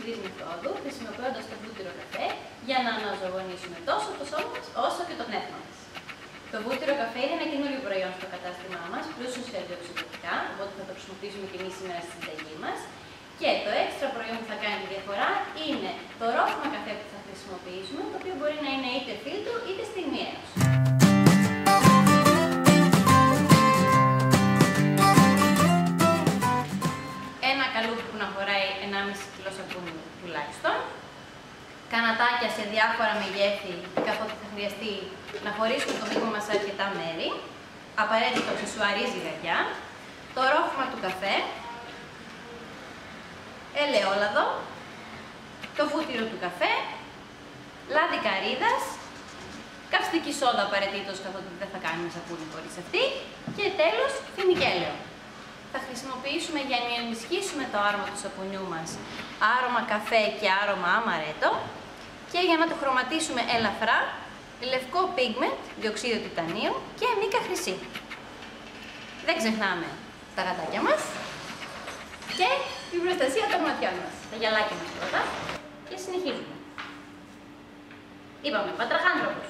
της μεθόδου, χρησιμοποιώντας το βούτυρο καφέ για να αναζωογονήσουμε τόσο το σώμα μας όσο και το πνεύμα μας. Το βούτυρο καφέ είναι ένα καινούριο προϊόν στο κατάστημά μας, πλούσιο σε αντιοξυδοτικά, οπότε θα το χρησιμοποιήσουμε και εμείς σήμερα στη συνταγή μας. Και το έξτρα προϊόν που θα κάνει τη διαφορά είναι το ρόφημα καφέ που θα χρησιμοποιήσουμε, το οποίο μπορεί να είναι είτε φίλτρο είτε στιγμιαίος. Ένα καλούπι που να χωράει 1,5 κιλό σαπούνι τουλάχιστον. Κανατάκια σε διάφορα μεγέθη, καθότι θα χρειαστεί να χωρίσουμε το μείγμα μας σε αρκετά μέρη. Απαραίτητο αξεσουαρί ζυγαριά. Το ρόφημα του καφέ. Ελαιόλαδο. Το βούτυρο του καφέ. Λάδι καρύδας. Καυστική σόδα απαραίτητος, καθότι δεν θα κάνουμε σαπούνι χωρίς αυτή. Και τέλος, φινικέλαιο. Θα χρησιμοποιήσουμε για να ενισχύσουμε το άρωμα του σαπουνιού μας άρωμα καφέ και άρωμα αμαρέτο και για να το χρωματίσουμε ελαφρά λευκό πίγμεντ, διοξείδιο τιτανίου και μίκα χρυσή. Δεν ξεχνάμε τα γατάκια μας και την προστασία των ματιών μας. Τα γυαλάκια μας πρώτα και συνεχίζουμε. Είπαμε, πατραχάνθρωπος.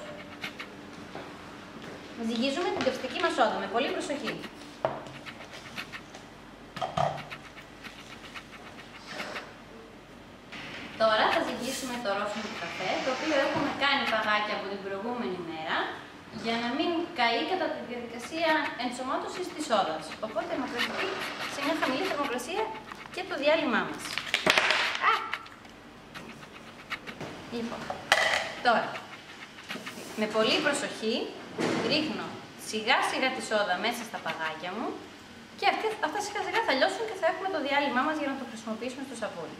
Ζυγίζουμε την καυστική μας σόδα με πολύ προσοχή. Τώρα θα ζυγίσουμε το ρόφημα του καφέ, το οποίο έχουμε κάνει παγάκια από την προηγούμενη μέρα, για να μην καεί κατά τη διαδικασία ενσωμάτωσης της σόδας. Οπότε να κρατηθεί σε μια χαμηλή θερμοκρασία και το διάλειμμά μας. Λοιπόν, τώρα, με πολύ προσοχή ρίχνω σιγά σιγά τη σόδα μέσα στα παγάκια μου και αυτά σιγά σιγά θα λιώσουν και θα έχουμε το διάλειμμά μας για να το χρησιμοποιήσουμε στο σαπούνι.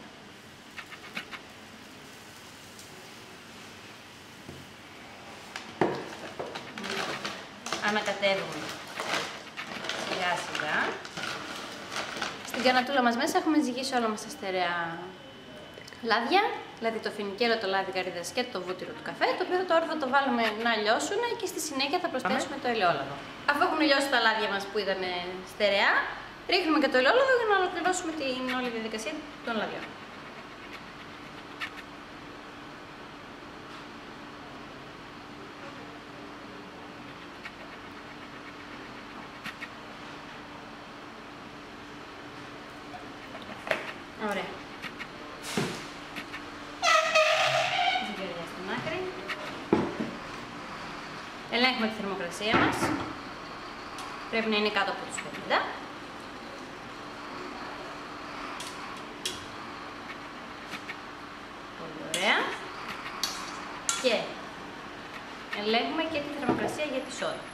Ανακατεύουμε σιγά σιγά. Στην κανατούλα μας μέσα έχουμε ζυγίσει όλα μας τα στερεά λάδια, δηλαδή το φινικέλαιο, το λάδι καρύδας και το βούτυρο του καφέ, το οποίο τώρα θα το βάλουμε να λιώσουν και στη συνέχεια θα προσθέσουμε το ελαιόλαδο. Αφού έχουν λιώσει τα λάδια μας που ήταν στερεά, ρίχνουμε και το ελαιόλαδο για να ολοκληρώσουμε την όλη διαδικασία των λαδιών. Ωραία. Ζυγαριά στην άκρη. Ελέγχουμε τη θερμοκρασία μας. Πρέπει να είναι κάτω από τους 50. Πολύ ωραία. Και ελέγχουμε και τη θερμοκρασία για τη σόδα.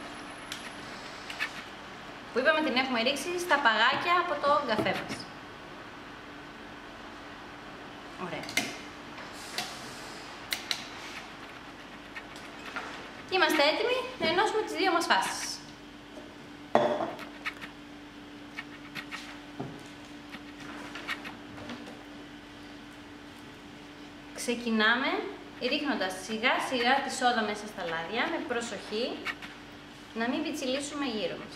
Που είπαμε την έχουμε ρίξει στα παγάκια από το καφέ μας. Ωραία. Είμαστε έτοιμοι να ενώσουμε τις δύο μας φάσεις. Ξεκινάμε ρίχνοντας σιγά σιγά τη σόδα μέσα στα λάδια, με προσοχή να μην πιτσιλίσουμε γύρω μας.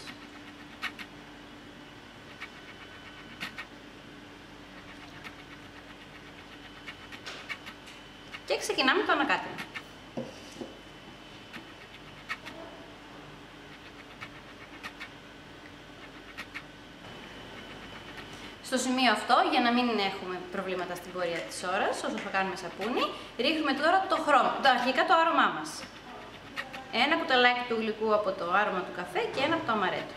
Και ξεκινάμε το ανακάτεμα. Στο σημείο αυτό, για να μην έχουμε προβλήματα στην πορεία της ώρας, όσο θα κάνουμε σαπούνι, ρίχνουμε τώρα αρχικά το άρωμά μας. Ένα κουταλάκι του γλυκού από το άρωμα του καφέ και ένα από το αμαρέτο.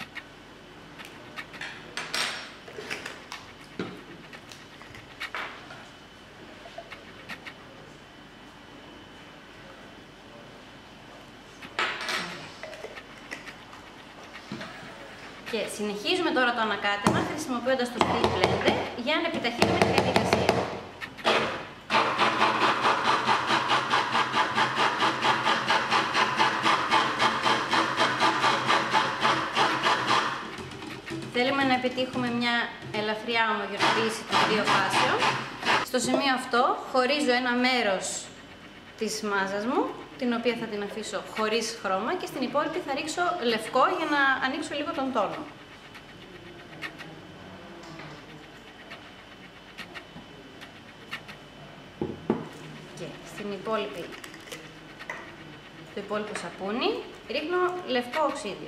Και συνεχίζουμε τώρα το ανακάτεμα χρησιμοποιώντας το speed blender για να επιταχύνουμε τη διαδικασία. Θέλουμε να επιτύχουμε μια ελαφριά ομογενοποίηση των δύο φάσεων. Στο σημείο αυτό χωρίζω ένα μέρος της μάζας μου, την οποία θα την αφήσω χωρίς χρώμα και στην υπόλοιπη θα ρίξω λευκό για να ανοίξω λίγο τον τόνο. το υπόλοιπο σαπούνι ρίχνω λευκό οξύδιο.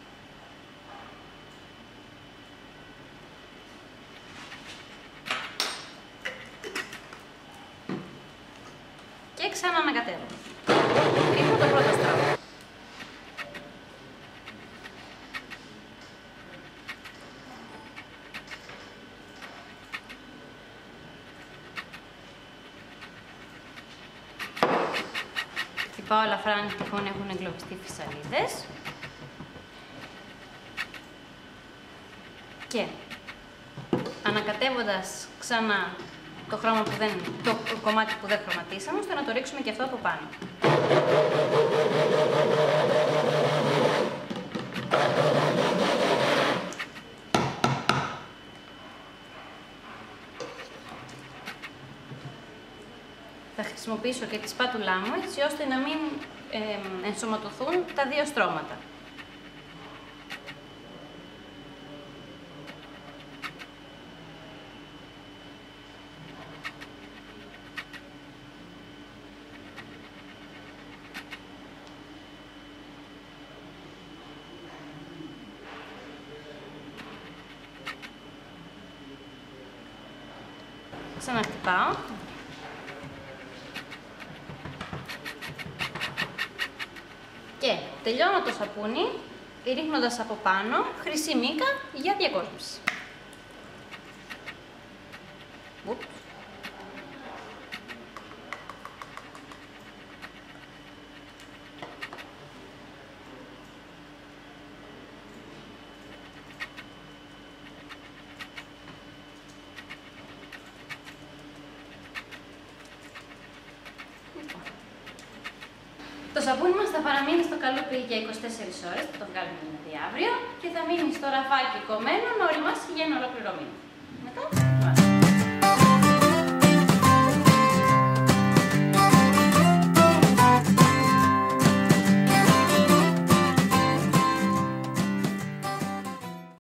Και ξαναανακατεύω. Ρίχνω το πρώτο στρώμα. Χτυπάω ελαφρά αν τυχόν έχουν εγκλωβιστεί φυσαλίδες. Και ανακατεύοντας ξανά το κομμάτι που δεν χρωματίσαμε, ώστε να το ρίξουμε και αυτό από πάνω. Θα χρησιμοποιήσω και τη σπάτουλά μου, έτσι ώστε να μην ενσωματωθούν τα δύο στρώματα. Ξαναχτυπάω. Και τελειώνω το σαπούνι ρίχνοντας από πάνω χρυσή μίκα για διακόσμηση. Το σαπούνι μας θα παραμείνει στο καλούπι για 24 ώρες, θα το βγάλουμε δηλαδή αύριο και θα μείνει στο ραφάκι κομμένο να οριμάσει για ένα ολόκληρο μήνα. Μετά,